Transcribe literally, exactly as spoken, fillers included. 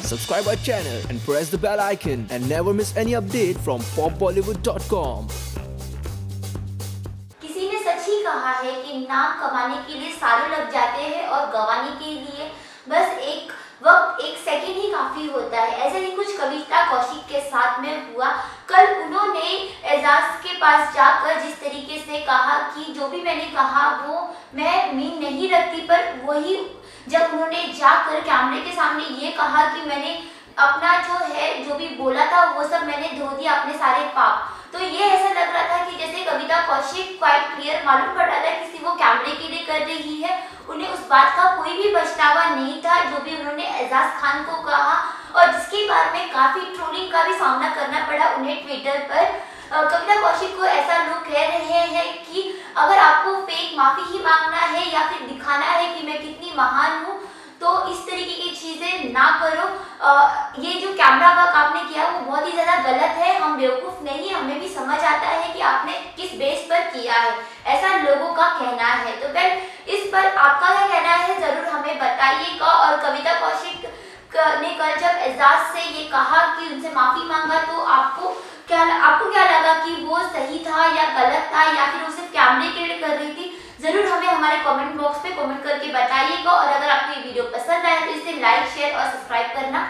subscribe our channel and press the bell icon and never miss any update from pop bollywood dot com. किसी ने सच ही कहा है कि नाम कमाने के लिए सालों लग जाते हैं और गंवाने के लिए बस एक वक्त एक सेकंड ही काफी होता है। ऐसा ही कुछ कविता कौशिक के साथ में हुआ। कल उन्होंने एजाज के पास जाकर जिस तरीके से कहा कि जो भी मैंने कहा वो मैं मीन नहीं रखती, पर वही जब उन्होंने जाकर कैमरे के सामने ये कहा कि मैंने अपना जो है जो भी बोला था वो सब मैंने धो दिया अपने सारे पाप, तो ये ऐसा लग रहा था कि जैसे कविता कौशिक क्वाइट क्लियर मालूम पड़ रहा था कि वो कैमरे के लिए कर रही है, उन्हें उस बात का कोई भी पछतावा नहीं था जो भी उन्होंने एजाज खान को कहा, और जिसके बाद में काफी ट्रोलिंग का भी सामना करना पड़ा उन्हें ट्विटर पर। कविता कौशिक को ऐसा लोग कह रहे हैं कि अगर आपको फेक माफी ही मांगना है या फिर दिखाना है कि मैं कितनी महान हूँ तो इस तरीके की चीजें ना करो। आ, ये जो कैमरा वर्क आपने किया वो बहुत ही ज्यादा गलत है। हम बेवकूफ नहीं, हमें भी समझ आता है कि आपने किस बेस पर किया है, ऐसा लोगों का कहना है। तो वेल इस पर आपका क्या कहना है जरूर हमें बताइएगा। और कविता कौशिक ने कल जब एजाज से ये कहा कि उनसे माफी मांगा तो आपको क्या आपको क्या लगा कि वो सही था या गलत था या फिर वो सिर्फ कैमरे के लिए कर रही थी, जरूर हमें हमारे कमेंट बॉक्स पे कमेंट करके बताइएगा। और अगर आपको ये वीडियो पसंद आए तो इसे लाइक शेयर और सब्सक्राइब करना